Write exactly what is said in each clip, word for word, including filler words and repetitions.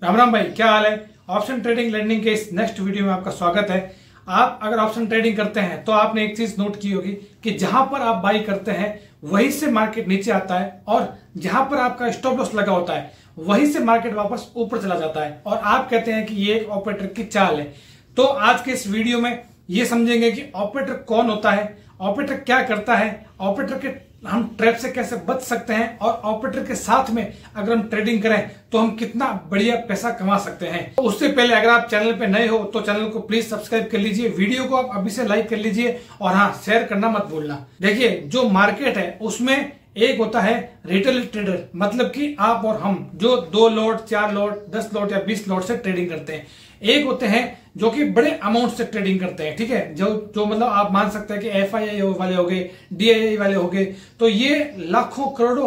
राम राम भाई, क्या हाल है। ऑप्शन ट्रेडिंग लर्निंग के इस नेक्स्ट वीडियो में आपका स्वागत है। आप अगर ऑप्शन ट्रेडिंग करते हैं तो आपने एक चीज नोट की होगी कि जहां पर आप बाई करते हैं वहीं से मार्केट नीचे आता है और जहां पर आपका स्टॉप लॉस लगा होता है वहीं से मार्केट वापस ऊपर चला जाता है और आप कहते हैं कि ये एक ऑपरेटर की चाल है। तो आज के इस वीडियो में ये समझेंगे कि ऑपरेटर कौन होता है, ऑपरेटर क्या करता है, ऑपरेटर के हम ट्रैप से कैसे बच सकते हैं और ऑपरेटर के साथ में अगर हम ट्रेडिंग करें तो हम कितना बढ़िया पैसा कमा सकते हैं। तो उससे पहले अगर आप चैनल पे नए हो तो चैनल को प्लीज सब्सक्राइब कर लीजिए, वीडियो को आप अभी से लाइक कर लीजिए और हाँ, शेयर करना मत भूलना। देखिए, जो मार्केट है उसमें एक होता है रिटेल ट्रेडर, मतलब कि आप और हम जो दो लॉट, चार लॉट, दस लॉट या बीस लॉट से ट्रेडिंग करते हैं। एक होते हैं जो कि बड़े अमाउंट से ट्रेडिंग करते हैं, ठीक है, जो जो मतलब आप मान सकते हैं कि एफ आई आई वाले हो गए, डी आई आई वाले हो गए, तो ये लाखों करोड़ों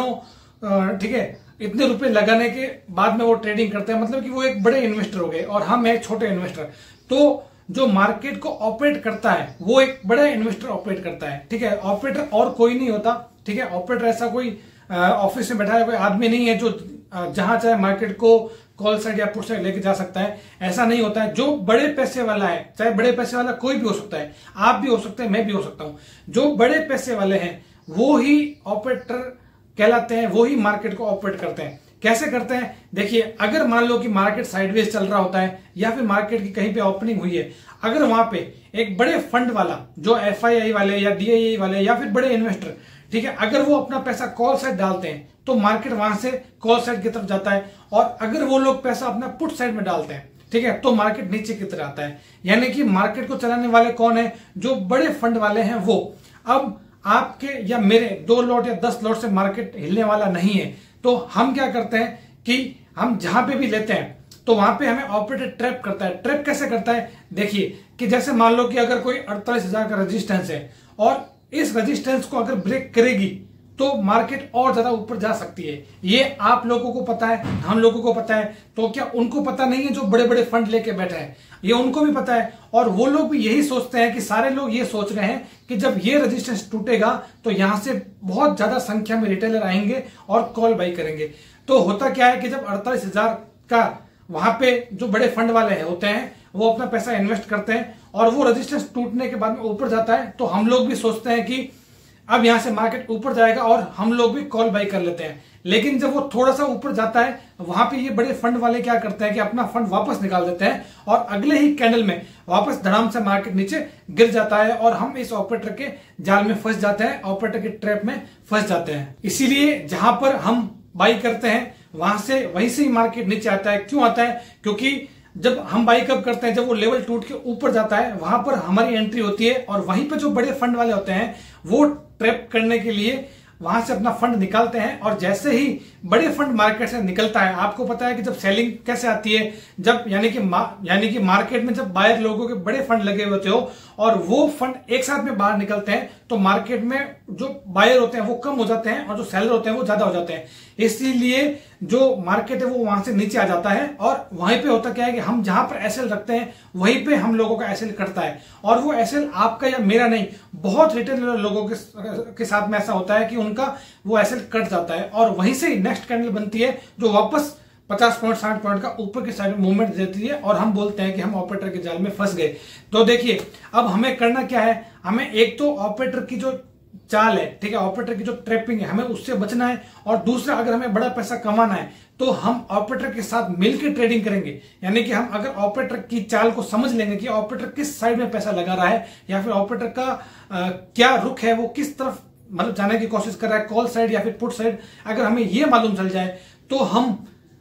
हजारों, ठीक है, इतने रुपए लगाने के बाद में वो ट्रेडिंग करते हैं, मतलब कि वो एक बड़े इन्वेस्टर हो गए और हम एक छोटे इन्वेस्टर। तो जो मार्केट को ऑपरेट करता है वो एक बड़ा इन्वेस्टर ऑपरेट करता है, ठीक है। ऑपरेटर और कोई नहीं होता, ठीक है। ऑपरेटर ऐसा कोई ऑफिस में बैठा है कोई आदमी नहीं है जो जहां चाहे मार्केट को कॉल साइड या पुट साइड लेके जा सकता है, ऐसा नहीं होता है। जो बड़े पैसे वाला है, चाहे बड़े पैसे वाला कोई भी हो सकता है, आप भी हो सकते हैं, मैं भी हो सकता हूं, जो बड़े पैसे वाले हैं वो ही ऑपरेटर कहलाते हैं, वो ही मार्केट को ऑपरेट करते हैं। कैसे करते हैं? देखिए, अगर मान लो कि मार्केट साइडवेज चल रहा होता है या फिर मार्केट की कहीं पे ओपनिंग हुई है, अगर वहां पे एक बड़े फंड वाला जो एफ आई आई वाले या डी आई आई वाले या फिर बड़े इन्वेस्टर, ठीक है, अगर वो अपना पैसा कॉल साइड डालते हैं तो मार्केट वहां से कॉल साइड की तरफ जाता है और अगर वो लोग पैसा अपना पुट साइड में डालते हैं, ठीक है, तो मार्केट नीचे की तरफ आता है। यानी कि मार्केट को चलाने वाले कौन है? जो बड़े फंड वाले हैं वो। अब आपके या मेरे दो लॉट या दस लॉट से मार्केट हिलने वाला नहीं है, तो हम क्या करते हैं कि हम जहां पे भी लेते हैं तो वहां पे हमें ऑपरेटर ट्रैप करता है। ट्रैप कैसे करता है? देखिए कि जैसे मान लो कि अगर कोई अड़तालीस हजार का रेजिस्टेंस है और इस रेजिस्टेंस को अगर ब्रेक करेगी तो मार्केट और ज्यादा ऊपर जा सकती है। ये आप लोगों को पता है, हम लोगों को पता है, तो क्या उनको पता नहीं है जो बड़े बड़े फंड लेके बैठे हैं? ये उनको भी पता है और वो लोग भी यही सोचते हैं कि सारे लोग ये सोच रहे हैं कि जब ये रेजिस्टेंस टूटेगा तो यहां से बहुत ज्यादा संख्या में रिटेलर आएंगे और कॉल बाई करेंगे। तो होता क्या है कि जब अड़तालीस हजार का वहां पे जो बड़े फंड वाले हैं होते हैं वो अपना पैसा इन्वेस्ट करते हैं और वो रेजिस्टेंस टूटने के बाद में ऊपर जाता है, तो हम लोग भी सोचते हैं कि अब यहां से मार्केट ऊपर जाएगा और हम लोग भी कॉल बाई कर लेते हैं। लेकिन जब वो थोड़ा सा ऊपर जाता है वहां पे ये बड़े फंड वाले क्या करते हैं कि अपना फंड वापस निकाल देते हैं और अगले ही कैंडल में वापस धड़ाम से मार्केट नीचे गिर जाता है और हम इस ऑपरेटर के जाल में फंस जाते हैं, ऑपरेटर के ट्रैप में फंस जाते हैं। इसीलिए जहां पर हम बाई करते हैं वहां से वहीं से ही मार्केट नीचे आता है। क्यों आता है? क्योंकि जब हम बाई कब करते हैं, जब वो लेवल टूट के ऊपर जाता है वहां पर हमारी एंट्री होती है और वहीं पे जो बड़े फंड वाले होते हैं वो ट्रैप करने के लिए वहां से अपना फंड निकालते हैं और जैसे ही बड़े फंड मार्केट से निकलता है, आपको पता है कि जब सेलिंग कैसे आती है, जब यानी कि यानी कि मार्केट में जब बायर लोगों के बड़े फंड लगे होते हो और वो फंड एक साथ में बाहर निकलते हैं तो मार्केट में जो बायर होते हैं वो कम हो जाते हैं और जो सेलर होते हैं वो ज्यादा हो जाते हैं। इसीलिए जो मार्केट है वो वहां से नीचे आ जाता है और वहीं पे होता क्या है कि हम जहां पर एसएल रखते हैं वहीं पे हम लोगों का एसएल कटता है और वो एसएल आपका या मेरा नहीं, बहुत रिटेलर लोगों के, के साथ में ऐसा होता है कि उनका वो एसएल कट जाता है और वहीं से नेक्स्ट कैंडल बनती है जो वापस पचास पॉइंट साठ पॉइंट का ऊपर की साइड में मूवमेंट देती है और हम बोलते हैं कि हम ऑपरेटर के जाल में फंस गए। तो देखिए, अब हमें करना क्या है, हमें एक तो ऑपरेटर की जो चाल है, ठीक है, ऑपरेटर की जो ट्रैपिंग है, हमें उससे बचना है और दूसरा अगर हमें बड़ा पैसा कमाना है तो हम ऑपरेटर के साथ मिलकर ट्रेडिंग करेंगे। यानी कि हम अगर ऑपरेटर की चाल को समझ लेंगे कि ऑपरेटर किस साइड में पैसा लगा रहा है या फिर ऑपरेटर का आ, क्या रुख है, वो किस तरफ मतलब जाने की कोशिश कर रहा है, कॉल साइड या फिर पुट साइड, अगर हमें ये मालूम चल जाए तो हम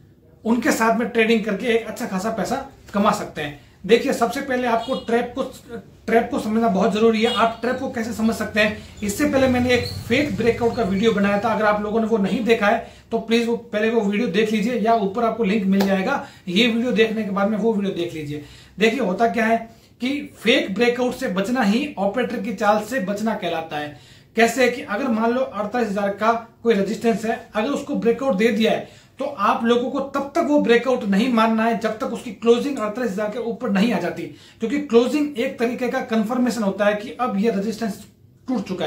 उनके साथ में ट्रेडिंग करके एक अच्छा खासा पैसा कमा सकते हैं। देखिए, सबसे पहले आपको ट्रैप को ट्रैप को समझना बहुत जरूरी है। आप ट्रैप को कैसे समझ सकते हैं? इससे पहले मैंने एक फेक ब्रेकआउट का वीडियो बनाया था, अगर आप लोगों ने वो नहीं देखा है तो प्लीज वो पहले वो वीडियो देख लीजिए या ऊपर आपको लिंक मिल जाएगा, ये वीडियो देखने के बाद में वो वीडियो देख लीजिए। देखिए, होता क्या है कि फेक ब्रेकआउट से बचना ही ऑपरेटर की चाल से बचना कहलाता है। कैसे? कि अगर मान लो अड़तालीस हजार का कोई रेजिस्टेंस है, अगर उसको ब्रेकआउट दे दिया है तो आप लोगों को तब तक वो ब्रेकआउट नहीं मानना है जब तक उसकी क्लोजिंग अड़तालीस हजार के ऊपर नहीं आ जाती, क्योंकि क्लोजिंग एक तरीके का कंफर्मेशन होता है कि अब ये रेजिस्टेंस टूट चुका है।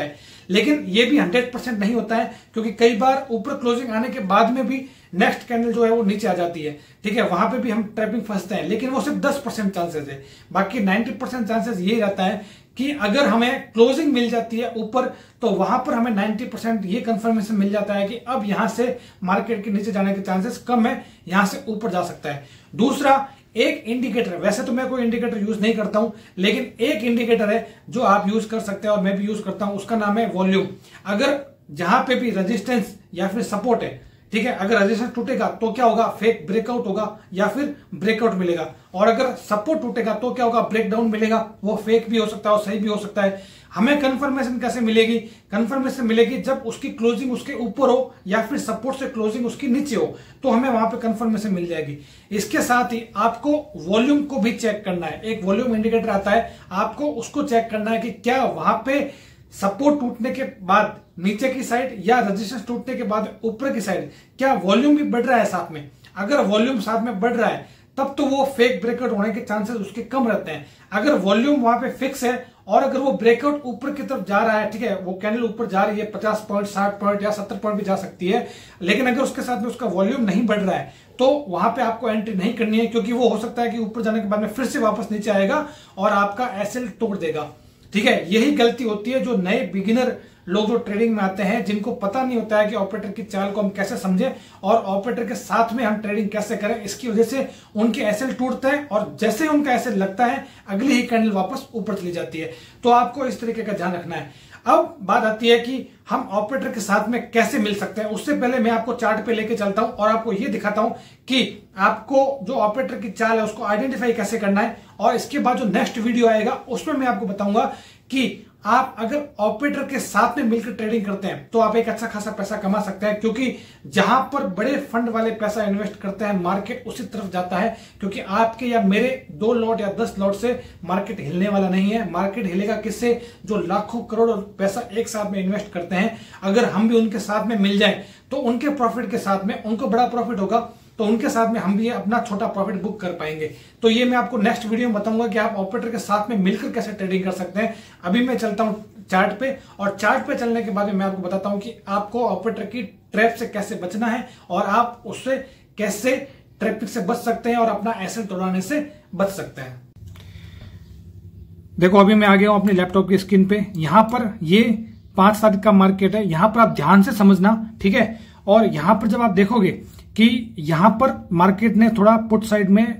लेकिन ये भी हंड्रेड परसेंट नहीं होता है, क्योंकि कई बार ऊपर क्लोजिंग आने के बाद में भी नेक्स्ट कैंडल जो है वो नीचे आ जाती है, ठीक है, वहां पे भी हम ट्रैपिंग फंसते हैं, लेकिन वो सिर्फ दस परसेंट चांसेस है। बाकी नाइन्टी परसेंट चांसेस ये रहता है कि अगर हमें क्लोजिंग मिल जाती है ऊपर, तो वहां पर हमें नाइन्टी परसेंट ये कंफर्मेशन मिल जाता है कि अब यहां से मार्केट के नीचे जाने के चांसेस कम है, यहां से ऊपर जा सकता है। दूसरा, एक इंडिकेटर, वैसे तो मैं कोई इंडिकेटर यूज नहीं करता हूं, लेकिन एक इंडिकेटर है जो आप यूज कर सकते हैं और मैं भी यूज करता हूं, उसका नाम है वॉल्यूम। अगर जहां पे भी रेजिस्टेंस या फिर सपोर्ट है, ठीक है, अगर रेजिस्टेंस टूटेगा तो क्या होगा, फेक ब्रेकआउट होगा या फिर ब्रेकआउट मिलेगा, और अगर सपोर्ट टूटेगा तो क्या होगा, ब्रेकडाउन मिलेगा। वो फेक भी हो सकता है और सही भी हो सकता है। हमें कंफर्मेशन कैसे मिलेगी, कंफर्मेशन मिलेगी जब उसकी क्लोजिंग उसके ऊपर हो या फिर सपोर्ट से क्लोजिंग उसकी नीचे हो, तो हमें वहां पे कंफर्मेशन मिल जाएगी। इसके साथ ही आपको वॉल्यूम को भी चेक करना है। एक वॉल्यूम इंडिकेटर आता है, आपको उसको चेक करना है कि क्या वहां पे सपोर्ट टूटने के बाद नीचे की साइड या रेजिस्टेंस टूटने के बाद ऊपर की साइड क्या वॉल्यूम भी बढ़ रहा है साथ में। अगर वॉल्यूम साथ में बढ़ रहा है तब तो वो फेक ब्रेकआउट होने के चांसेस उसके कम रहते हैं। अगर वॉल्यूम वहां पे फिक्स है और अगर वो ब्रेकआउट ऊपर की तरफ जा रहा है, ठीक है, वो कैंडल ऊपर जा रही है, पचास पॉइंट, साठ पॉइंट या सत्तर पॉइंट भी जा सकती है, लेकिन अगर उसके साथ में उसका वॉल्यूम नहीं बढ़ रहा है तो वहां पे आपको एंट्री नहीं करनी है, क्योंकि वो हो सकता है कि ऊपर जाने के बाद में फिर से वापस नीचे आएगा और आपका एसएल तोड़ देगा। ठीक है, यही गलती होती है जो नए बिगिनर लोग जो ट्रेडिंग में आते हैं, जिनको पता नहीं होता है कि ऑपरेटर की चाल को हम कैसे समझें और ऑपरेटर के साथ में हम ट्रेडिंग कैसे करें। इसकी वजह से उनके एसएल टूटते हैं और जैसे ही उनका एसएल लगता है अगली ही कैंडल वापस ऊपर चली जाती है। तो आपको इस तरीके का ध्यान रखना है। अब बात आती है कि हम ऑपरेटर के साथ में कैसे मिल सकते हैं। उससे पहले मैं आपको चार्ट पे लेके चलता हूं और आपको यह दिखाता हूं कि आपको जो ऑपरेटर की चाल है उसको आइडेंटिफाई कैसे करना है, और इसके बाद जो नेक्स्ट वीडियो आएगा उसमें मैं आपको बताऊंगा कि आप अगर ऑपरेटर के साथ में मिलकर ट्रेडिंग करते हैं तो आप एक अच्छा खासा पैसा कमा सकते हैं, क्योंकि जहां पर बड़े फंड वाले पैसा इन्वेस्ट करते हैं मार्केट उसी तरफ जाता है, क्योंकि आपके या मेरे दो लॉट या दस लॉट से मार्केट हिलने वाला नहीं है। मार्केट हिलेगा किससे, जो लाखों करोड़ पैसा एक साथ में इन्वेस्ट करते हैं। अगर हम भी उनके साथ में मिल जाए तो उनके प्रॉफिट के साथ में उनको बड़ा प्रॉफिट होगा, तो उनके साथ में हम भी अपना छोटा प्रॉफिट बुक कर पाएंगे। तो ये मैं आपको नेक्स्ट वीडियो में बताऊंगा कि आप ऑपरेटर के साथ में मिलकर कैसे ट्रेडिंग कर सकते हैं। अभी मैं चलता हूं चार्ट पे, और चार्ट पे चलने के बाद मैं आपको बताता हूं कि आपको ऑपरेटर की ट्रैप से कैसे बचना है और आप उससे कैसे ट्रैपिक से बच सकते हैं और अपना एसेट तोड़ाने से बच सकते हैं। देखो, अभी मैं आ गया हूं अपने लैपटॉप की स्क्रीन पे। यहां पर ये पांच तारीख का मार्केट है, यहां पर आप ध्यान से समझना, ठीक है। और यहां पर जब आप देखोगे कि यहां पर मार्केट ने थोड़ा पुट साइड में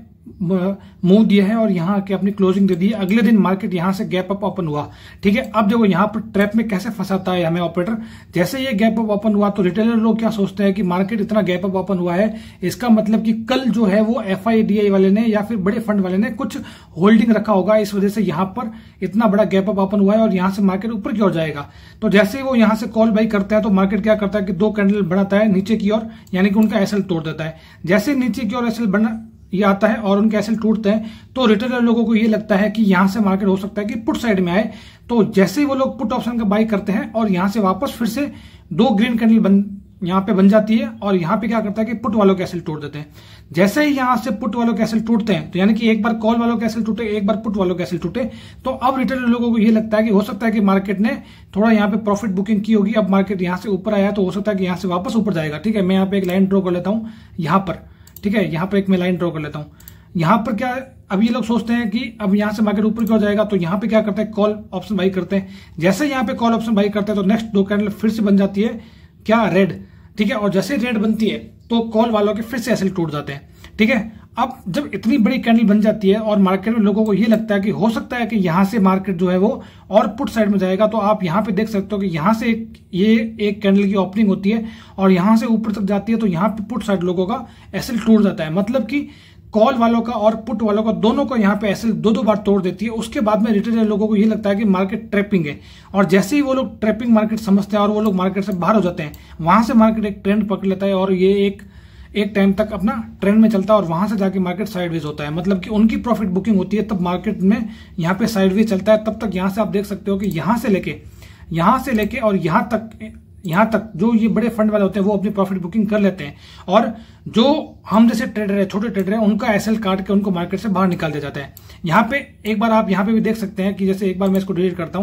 मूव दिया है और यहां आके अपनी क्लोजिंग दे दी है। अगले दिन मार्केट यहां से गैप अप ओपन हुआ, ठीक है। अब देखो यहां पर ट्रैप में कैसे फंसाता है हमें ऑपरेटर। जैसे ये गैप अप ओपन हुआ तो रिटेलर लोग क्या सोचते हैं कि मार्केट इतना गैप अप ओपन हुआ है, इसका मतलब कि कल जो है वो एफ आई डी आई वाले ने या फिर बड़े फंड वाले ने कुछ होल्डिंग रखा होगा, इस वजह से यहां पर इतना बड़ा गैप अप ओपन हुआ है और यहां से मार्केट ऊपर की ओर जाएगा। तो जैसे ही वो यहां से कॉल बाई करता है तो मार्केट क्या करता है कि दो कैंडल बढ़ाता है नीचे की ओर, यानी कि उनका एसएल तोड़ देता है। जैसे नीचे की ओर एसएल बढ़ना ये आता है और उनके एसएल टूटते हैं तो रिटेलर लोगों को ये लगता है कि यहां से मार्केट हो सकता है कि पुट साइड में आए। तो जैसे ही वो लोग पुट ऑप्शन का बाई करते हैं और यहां से वापस फिर से दो ग्रीन कैंडल बन यहां पे बन जाती है और यहां पे क्या करता है कि पुट वालों के एसएल तोड़ देते हैं। जैसे ही यहां से पुट वालों के एसएल टूटते हैं, तो यानी कि एक बार कॉल वालों के एसएल टूटे, एक बार पुट वालों के एसएल टूटे, तो अब रिटेलर लोगों को ये लगता है कि हो सकता है कि मार्केट ने थोड़ा यहां पे प्रॉफिट बुकिंग की होगी। अब मार्केट यहां से ऊपर आया तो हो सकता है कि यहां से वापस ऊपर जाएगा, ठीक है। मैं यहां पे एक लाइन ड्रॉ कर लेता हूं यहां पर, ठीक है। यहां पर एक मैं लाइन ड्रॉ कर लेता हूं। यहां पर क्या, अब ये लोग सोचते हैं कि अब यहां से मार्केट ऊपर क्यों जाएगा, तो यहां पे क्या करते हैं, कॉल ऑप्शन बाई करते हैं। जैसे यहां पे कॉल ऑप्शन बाई करते हैं तो नेक्स्ट दो कैंडल फिर से बन जाती है क्या, रेड, ठीक है। और जैसे रेड बनती है तो कॉल वालों के फिर से एसएल टूट जाते हैं, ठीक है। अब जब इतनी बड़ी कैंडल बन जाती है और मार्केट में लोगों को ये लगता है कि हो सकता है कि यहां से मार्केट जो है वो और पुट साइड में जाएगा, तो आप यहां पे देख सकते हो कि यहां से एक, ये एक कैंडल की ओपनिंग होती है और यहां से ऊपर तक जाती है, तो यहां पे पुट साइड लोगों का एसएल टूट जाता है। मतलब कि कॉल वालों का और पुट वालों का दोनों को यहां पे एसएल दो दो बार तोड़ देती है। उसके बाद में रिटेलर लोगों को ये लगता है कि मार्केट ट्रैपिंग है, और जैसे ही वो लोग ट्रैपिंग मार्केट समझते हैं और वो लोग मार्केट से बाहर हो जाते हैं, वहां से मार्केट एक ट्रेंड पकड़ लेता है और ये एक एक टाइम तक अपना ट्रेंड में चलता है और वहां से जाके मार्केट साइडवेज होता है। मतलब कि उनकी प्रॉफिट बुकिंग होती है, तब मार्केट में यहाँ पे साइडवेज चलता है। तब तक यहां से आप देख सकते हो कि यहां से लेके यहां से लेके और यहां तक यहां तक जो ये बड़े फंड वाले होते हैं वो अपनी प्रॉफिट बुकिंग कर लेते हैं, और जो हम जैसे ट्रेडर है, छोटे ट्रेडर है, उनका एसएल काट के उनको मार्केट से बाहर निकाल दिया जाता है। यहाँ पे एक बार आप यहाँ पे भी देख सकते हैं कि जैसे एक बार मैं इसको डिलीट करता हूं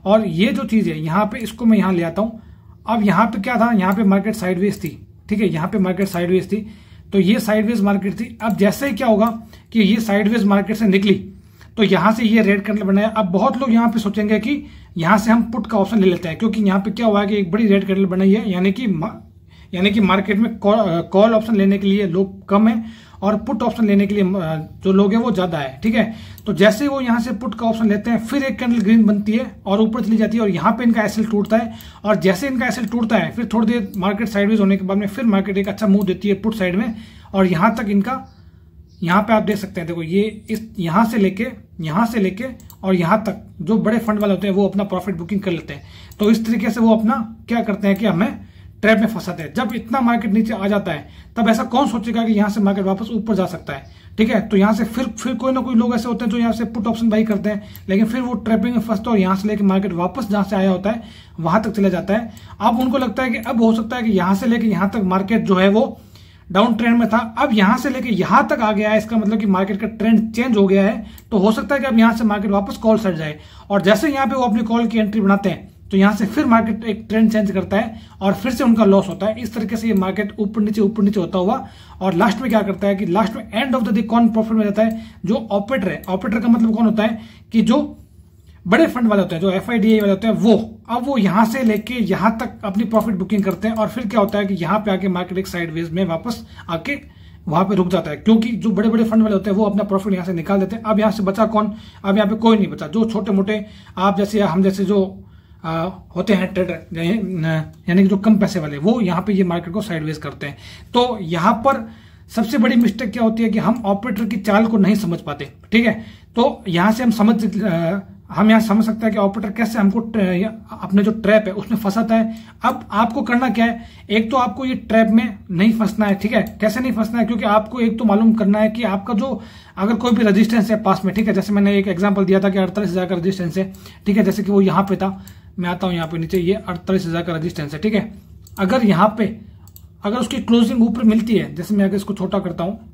और ये जो चीज है यहाँ पे, इसको मैं यहाँ ले आता हूँ। अब यहाँ पे क्या था, यहाँ पे मार्केट साइडवेज थी, ठीक है, यहाँ पे मार्केट साइडवेज थी, तो ये साइडवेज मार्केट थी। अब जैसे ही क्या होगा कि ये साइडवेज मार्केट से निकली तो यहां से ये रेड कैंडल बनाया। अब बहुत लोग यहां पे सोचेंगे कि यहां से हम पुट का ऑप्शन ले लेते हैं, क्योंकि यहां पे क्या हुआ है कि एक बड़ी रेड कैंडल बनाई है, यानी कि यानी कि मार्केट में कॉल ऑप्शन लेने के लिए लोग कम है और पुट ऑप्शन लेने के लिए जो लोग हैं वो ज्यादा है, ठीक है। तो जैसे वो यहां से पुट का ऑप्शन लेते हैं, फिर एक कैंडल ग्रीन बनती है और ऊपर चली जाती है और यहाँ पे इनका एसएल टूटता है, और जैसे इनका एसएल टूटता है फिर थोड़ी देर मार्केट साइडवेज होने के बाद में फिर मार्केट एक अच्छा मूव देती है पुट साइड में, और यहां तक इनका, यहाँ पे आप देख सकते हैं, देखो ये इस यहां से लेके यहां से लेके और यहां तक जो बड़े फंड वाले होते हैं वो अपना प्रॉफिट बुकिंग कर लेते हैं। तो इस तरीके से वो अपना क्या करते हैं कि हमें ट्रैप में फंसाते हैं। जब इतना मार्केट नीचे आ जाता है तब ऐसा कौन सोचेगा कि यहां से मार्केट वापस ऊपर जा सकता है, ठीक है। तो यहां से फिर फिर कोई ना कोई लोग ऐसे होते हैं जो यहां से पुट ऑप्शन बाई करते हैं, लेकिन फिर वो ट्रैपिंग में फंसते हैं और यहां से लेके मार्केट वापस जहां से आया होता है वहां तक चला जाता है। अब उनको लगता है कि अब हो सकता है कि यहां से लेके यहां तक मार्केट जो है वो डाउन ट्रेंड में था, अब यहां से लेके यहां तक आ गया है, इसका मतलब कि मार्केट का ट्रेंड चेंज हो गया है। तो हो सकता है कि अब यहां से मार्केट वापस कॉल साइड जाए, और जैसे यहां पे वो अपनी कॉल की एंट्री बनाते हैं तो यहां से फिर मार्केट एक ट्रेंड चेंज करता है और फिर से उनका लॉस होता है। इस तरीके से ये मार्केट ऊपर नीचे ऊपर नीचे होता हुआ, और लास्ट में क्या करता है कि लास्ट में एंड ऑफ द डे कौन प्रॉफिट में जाता है, जो ऑपरेटर है। ऑपरेटर का मतलब कौन होता है कि जो बड़े फंड वाले होते हैं, जो एफ आई डी आई वाले होते हैं, वो अब वो यहां से लेके यहां तक अपनी प्रॉफिट बुकिंग करते हैं, और फिर क्या होता है कि यहां पे आके मार्केट एक साइडवेज में वापस आके वहां पे रुक जाता है, क्योंकि जो बड़े बड़े फंड वाले होते हैं वो अपना प्रॉफिट यहां से निकाल देते हैं। अब यहां से बचा कौन, अब यहां पे कोई नहीं बचा। जो छोटे मोटे आप जैसे हम जैसे जो आ, होते हैं ट्रेडर, यानी कि जो कम पैसे वाले, वो यहाँ पे ये मार्केट को साइडवेज करते हैं। तो यहाँ पर सबसे बड़ी मिस्टेक क्या होती है कि हम ऑपरेटर की चाल को नहीं समझ पाते, ठीक है। तो यहां से हम समझ आ, हम यहां समझ सकते हैं कि ऑपरेटर कैसे हमको अपने जो ट्रैप है उसमें फंसाता है। अब आपको करना क्या है, एक तो आपको ये ट्रैप में नहीं फंसना है, ठीक है। कैसे नहीं फंसना है, क्योंकि आपको एक तो मालूम करना है कि आपका जो अगर कोई भी रेजिस्टेंस है पास में, ठीक है, जैसे मैंने एक एग्जांपल दिया था कि अड़तालीस हजार का रेजिस्टेंस है, ठीक है, जैसे कि वो यहाँ पे था, मैं आता हूं यहाँ पे नीचे, ये अड़तालीस हजार का रेजिस्टेंस है, ठीक है। अगर यहाँ पे अगर उसकी क्लोजिंग ऊपर मिलती है, जैसे मैं अगर इसको छोटा करता हूं,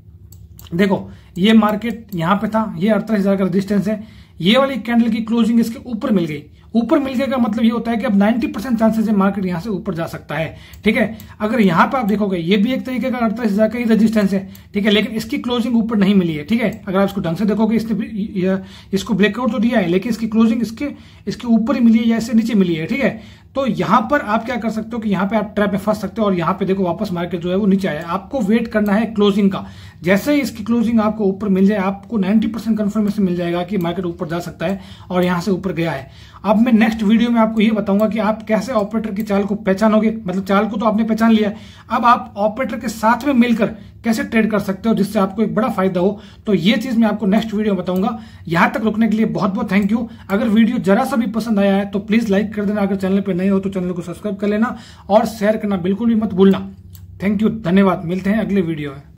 देखो ये मार्केट यहाँ पे था, ये अड़तालीस हजार का रेजिस्टेंस है, ये वाली कैंडल की क्लोजिंग इसके ऊपर मिल गई। ऊपर मिल गए का मतलब ये होता है कि अब नब्बे परसेंट चांसेस है मार्केट यहां से ऊपर जा सकता है, ठीक है। अगर यहां पे आप देखोगे ये भी एक तरीके का अड़तालीस हजार का ही रेजिस्टेंस है, ठीक है, लेकिन इसकी क्लोजिंग ऊपर नहीं मिली है, ठीक है। अगर आप इसको ढंग से देखोगे, इसने इसको ब्रेकआउट तो दिया है, लेकिन इसकी क्लोजिंग इसके इसके ऊपर ही मिली है या इससे नीचे मिली है, ठीक है। तो यहां पर आप क्या कर सकते हो कि यहां पे आप ट्रैप में फंस सकते हो, और यहां पे देखो वापस मार्केट जो है वो नीचे आया। आपको वेट करना है क्लोजिंग का। जैसे ही इसकी क्लोजिंग आपको ऊपर मिल जाए, आपको नब्बे परसेंट कंफर्मेशन मिल जाएगा कि मार्केट ऊपर जा सकता है, और यहां से ऊपर गया है। अब मैं नेक्स्ट वीडियो में आपको ये बताऊंगा कि आप कैसे ऑपरेटर की चाल को पहचानोगे। मतलब चाल को तो आपने पहचान लिया, अब आप ऑपरेटर के साथ में मिलकर कैसे ट्रेड कर सकते हो जिससे आपको एक बड़ा फायदा हो। तो ये चीज मैं आपको नेक्स्ट वीडियो में बताऊंगा। यहां तक रुकने के लिए बहुत बहुत थैंक यू। अगर वीडियो जरा सा भी पसंद आया है तो प्लीज लाइक कर देना, अगर चैनल पे नए हो तो चैनल को सब्सक्राइब कर लेना, और शेयर करना बिल्कुल भी मत भूलना। थैंक यू, धन्यवाद। मिलते हैं अगले वीडियो में।